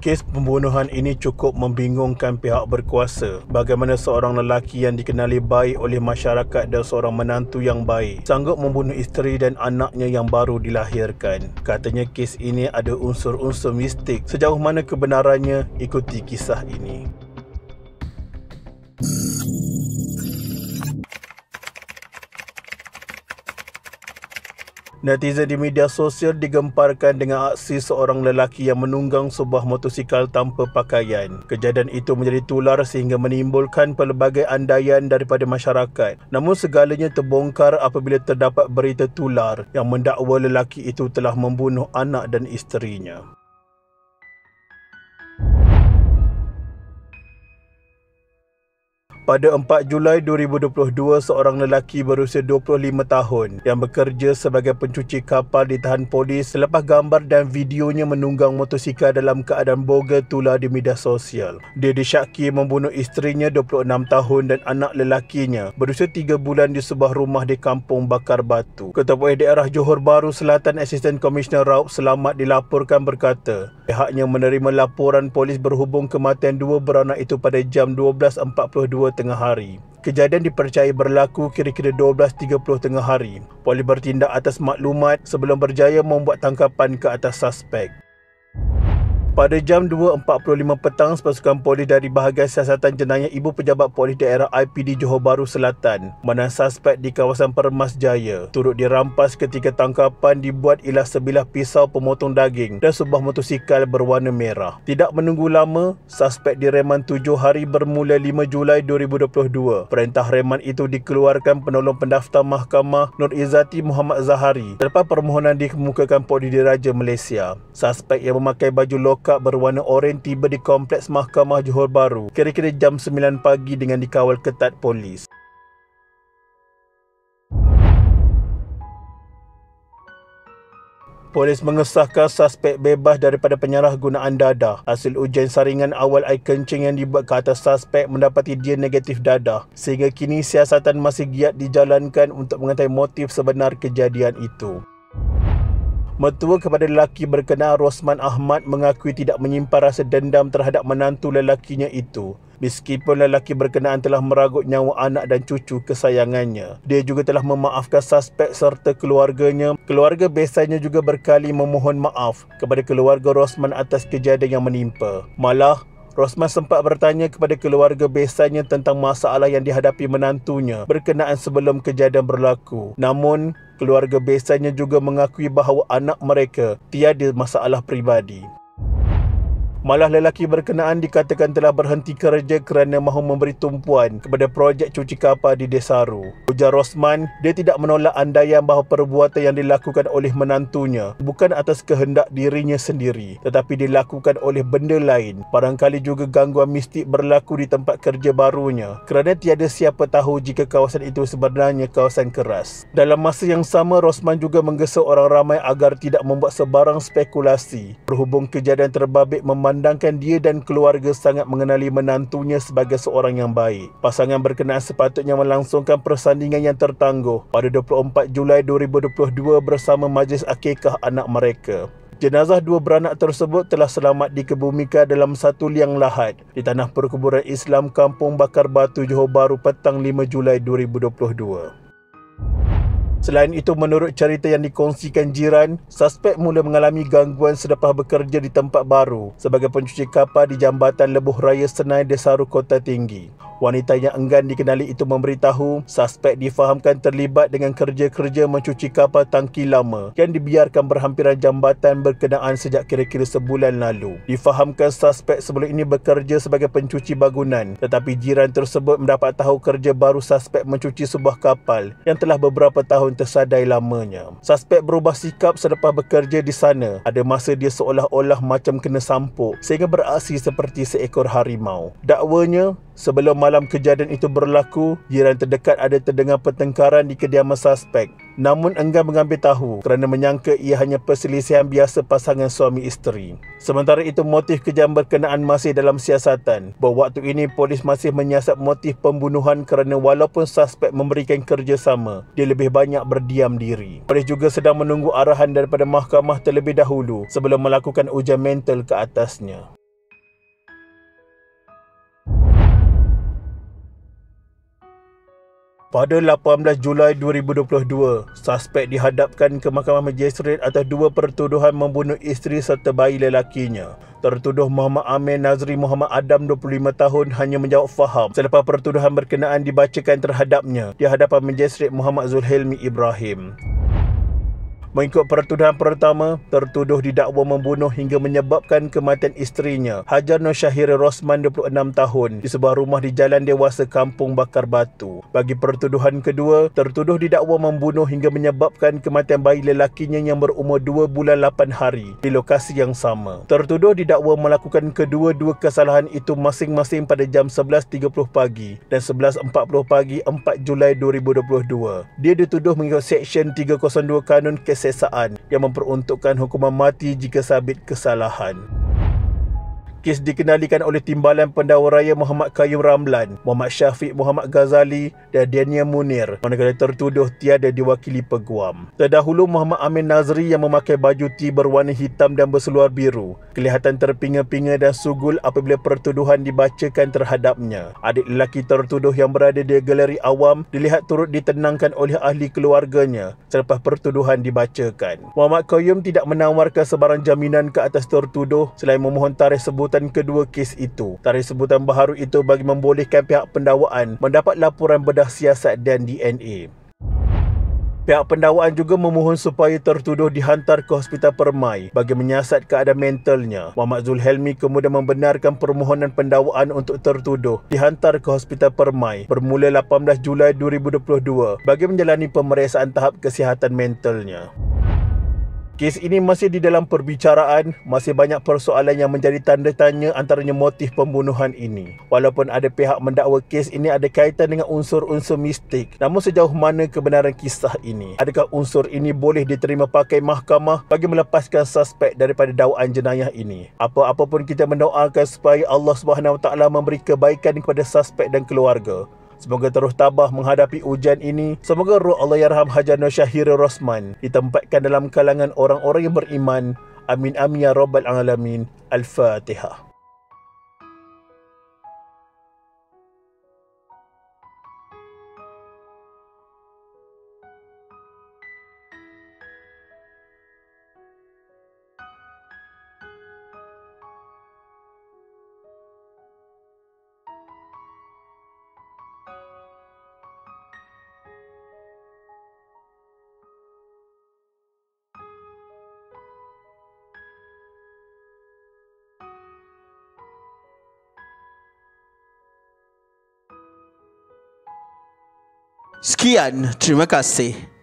Kes pembunuhan ini cukup membingungkan pihak berkuasa. Bagaimana seorang lelaki yang dikenali baik oleh masyarakat dan seorang menantu yang baik sanggup membunuh isteri dan anaknya yang baru dilahirkan. Katanya kes ini ada unsur-unsur mistik. Sejauh mana kebenarannya? Ikuti kisah ini. Netizen di media sosial digemparkan dengan aksi seorang lelaki yang menunggang sebuah motosikal tanpa pakaian. Kejadian itu menjadi tular sehingga menimbulkan pelbagai andaian daripada masyarakat. Namun segalanya terbongkar apabila terdapat berita tular yang mendakwa lelaki itu telah membunuh anak dan isterinya. Pada 4 Julai 2022, seorang lelaki berusia 25 tahun yang bekerja sebagai pencuci kapal ditahan polis selepas gambar dan videonya menunggang motosikal dalam keadaan bogel tular di media sosial. Dia disyaki membunuh isterinya 26 tahun dan anak lelakinya berusia 3 bulan di sebuah rumah di Kampung Bakar Batu. Ketua Polis Daerah Johor Bahru Selatan Asisten Komisioner Raub Selamat dilaporkan berkata, pihaknya menerima laporan polis berhubung kematian dua beranak itu pada jam 12.42 tengah hari. Kejadian dipercayai berlaku kira-kira 12.30 tengah hari. Polis bertindak atas maklumat sebelum berjaya membuat tangkapan ke atas suspek. Pada jam 2.45 petang, pasukan polis dari Bahagian Siasatan Jenayah Ibu Pejabat Polis Daerah IPD Johor Bahru Selatan menang suspek di kawasan Permas Jaya. Turut dirampas ketika tangkapan dibuat ialah sebilah pisau pemotong daging dan sebuah motosikal berwarna merah. Tidak menunggu lama, suspek direman 7 hari bermula 5 Julai 2022. Perintah reman itu dikeluarkan penolong pendaftar Mahkamah Nur Izzati Muhammad Zahari selepas permohonan dikemukakan Polis Diraja Malaysia. Suspek yang memakai baju lokal berwarna oranye tiba di kompleks Mahkamah Johor Bahru kira-kira jam 9 pagi dengan dikawal ketat polis. Polis mengesahkan suspek bebas daripada penyalahgunaan dadah. Hasil ujian saringan awal air kencing yang dibuat ke atas suspek mendapati dia negatif dadah. Sehingga kini siasatan masih giat dijalankan untuk mengetahui motif sebenar kejadian itu. Mertua kepada lelaki berkenaan Rosman Ahmad mengakui tidak menyimpan rasa dendam terhadap menantu lelakinya itu. Meskipun lelaki berkenaan telah meragut nyawa anak dan cucu kesayangannya, dia juga telah memaafkan suspek serta keluarganya. Keluarga besannya juga berkali memohon maaf kepada keluarga Rosman atas kejadian yang menimpa. Malah, Rosman sempat bertanya kepada keluarga besannya tentang masalah yang dihadapi menantunya berkenaan sebelum kejadian berlaku. Namun, keluarga besannya juga mengakui bahawa anak mereka tiada masalah peribadi. Malah lelaki berkenaan dikatakan telah berhenti kerja kerana mahu memberi tumpuan kepada projek cuci kapal di Desaru. Ujar Rosman, dia tidak menolak andaian bahawa perbuatan yang dilakukan oleh menantunya bukan atas kehendak dirinya sendiri, tetapi dilakukan oleh benda lain. Barangkali juga gangguan mistik berlaku di tempat kerja barunya, kerana tiada siapa tahu jika kawasan itu sebenarnya kawasan keras. Dalam masa yang sama, Rosman juga menggesa orang ramai agar tidak membuat sebarang spekulasi berhubung kejadian terbabit memandangkan dia dan keluarga sangat mengenali menantunya sebagai seorang yang baik. Pasangan berkenaan sepatutnya melangsungkan persandingan yang tertangguh pada 24 Julai 2022 bersama majlis akikah anak mereka. Jenazah dua beranak tersebut telah selamat dikebumikan dalam satu liang lahat di tanah perkuburan Islam Kampung Bakar Batu, Johor Bahru petang 5 Julai 2022. Selain itu, menurut cerita yang dikongsikan jiran, suspek mula mengalami gangguan selepas bekerja di tempat baru sebagai pencuci kapal di Jambatan Lebuh Raya Senai, Desaru, Kota Tinggi. Wanita yang enggan dikenali itu memberitahu suspek difahamkan terlibat dengan kerja-kerja mencuci kapal tangki lama yang dibiarkan berhampiran jambatan berkenaan sejak kira-kira sebulan lalu. Difahamkan suspek sebelum ini bekerja sebagai pencuci bangunan, tetapi jiran tersebut mendapat tahu kerja baru suspek mencuci sebuah kapal yang telah beberapa tahun tersadai lamanya. Suspek berubah sikap selepas bekerja di sana. Ada masa dia seolah-olah macam kena sampuk sehingga beraksi seperti seekor harimau. Dakwanya, sebelum malam kejadian itu berlaku, jiran terdekat ada terdengar pertengkaran di kediaman suspek. Namun enggan mengambil tahu kerana menyangka ia hanya perselisihan biasa pasangan suami isteri. Sementara itu, motif kejam berkenaan masih dalam siasatan. Bahawa waktu ini polis masih menyiasat motif pembunuhan kerana walaupun suspek memberikan kerjasama, dia lebih banyak berdiam diri. Polis juga sedang menunggu arahan daripada mahkamah terlebih dahulu sebelum melakukan ujian mental ke atasnya. Pada 18 Julai 2022, suspek dihadapkan ke Mahkamah Magistrate atas dua pertuduhan membunuh isteri serta bayi lelakinya. Tertuduh Muhammad Amin Nazri Muhammad Adam 25 tahun hanya menjawab faham selepas pertuduhan berkenaan dibacakan terhadapnya di hadapan Magistrate Muhammad Zulhelmi Ibrahim. Mengikut pertuduhan pertama, tertuduh didakwa membunuh hingga menyebabkan kematian isterinya, Hajar Nur Syahira Rosman 26 tahun di sebuah rumah di Jalan Dewasa Kampung Bakar Batu. Bagi pertuduhan kedua, tertuduh didakwa membunuh hingga menyebabkan kematian bayi lelakinya yang berumur 2 bulan 8 hari di lokasi yang sama. Tertuduh didakwa melakukan kedua-dua kesalahan itu masing-masing pada jam 11.30 pagi dan 11.40 pagi 4 Julai 2022. Dia dituduh mengikut Seksyen 302 Kanun Kesesaan yang memperuntukkan hukuman mati jika sabit kesalahan. Kes dikendalikan oleh Timbalan Pendakwa Raya Muhammad Qayyum Ramlan, Muhammad Syafiq Muhammad Ghazali dan Daniel Munir, manakala tertuduh tiada diwakili peguam. Terdahulu Muhammad Amin Nazri yang memakai baju T berwarna hitam dan berseluar biru kelihatan terpinga-pinga dan sugul apabila pertuduhan dibacakan terhadapnya. Adik lelaki tertuduh yang berada di galeri awam dilihat turut ditenangkan oleh ahli keluarganya selepas pertuduhan dibacakan. Muhammad Qayyum tidak menawarkan sebarang jaminan ke atas tertuduh selain memohon tarikh sebutan kedua kes itu. Tarikh sebutan baharu itu bagi membolehkan pihak pendakwaan mendapat laporan bedah siasat dan DNA. Pihak pendakwaan juga memohon supaya tertuduh dihantar ke Hospital Permai bagi menyiasat keadaan mentalnya. Muhammad Zulhelmi kemudian membenarkan permohonan pendakwaan untuk tertuduh dihantar ke Hospital Permai bermula 18 Julai 2022 bagi menjalani pemeriksaan tahap kesihatan mentalnya. Kes ini masih di dalam perbicaraan, masih banyak persoalan yang menjadi tanda tanya antaranya motif pembunuhan ini. Walaupun ada pihak mendakwa kes ini ada kaitan dengan unsur-unsur mistik, namun sejauh mana kebenaran kisah ini? Adakah unsur ini boleh diterima pakai mahkamah bagi melepaskan suspek daripada dakwaan jenayah ini? Apa-apa pun kita mendoakan supaya Allah SWT memberi kebaikan kepada suspek dan keluarga. Semoga terus tabah menghadapi ujian ini. Semoga roh Allahyarham Hajar Nur Syahira Rosman ditempatkan dalam kalangan orang-orang yang beriman. Amin amin ya rabbal alamin. Al-Fatihah. Sekian, terima kasih.